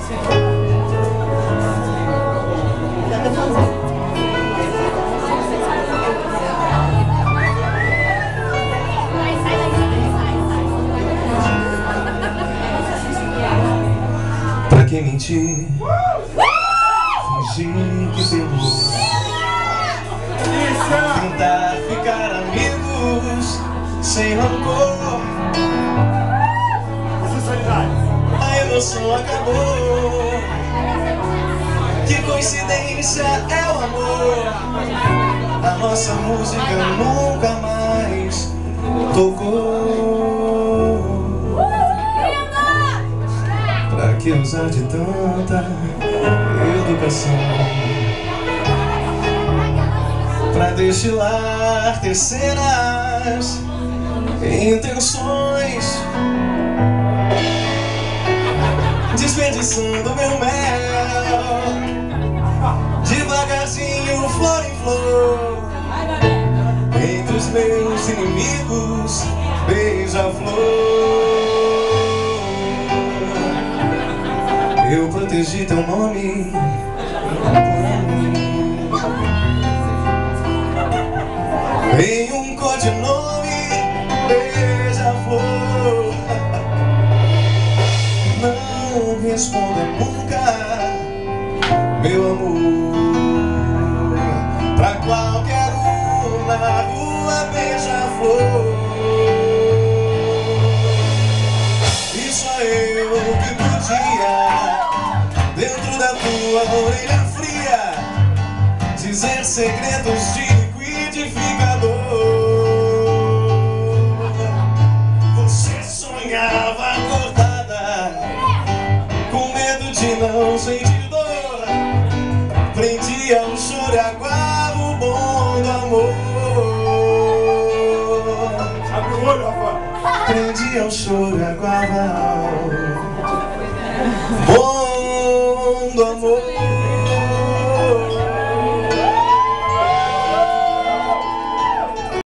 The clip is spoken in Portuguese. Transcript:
Pra que mentir? Fingir que perdoou. Tentar ficar amigos sem rancor. A emoção acabou. Que coincidência é o amor. A nossa música nunca mais tocou. Pra que usar de tanta educação? Pra destilar terceiras intenções, desperdiçando meu mel, devagarzinho, flor em flor. Entre os meus inimigos, beija-flor. Eu protegi teu nome por mim. Em um codinome, beija-flor. Não responda nunca, meu amor. Pra qualquer um na rua, beija-flor. E só eu que podia, dentro da tua orelha fria, dizer segredos de liquidificador. Você sonhava acordada, com medo de não sentir dor. Prendia o choro e aguava o bom do amor. Abre o olho, Rafael. Prendia o choro e aguava o bom do amor.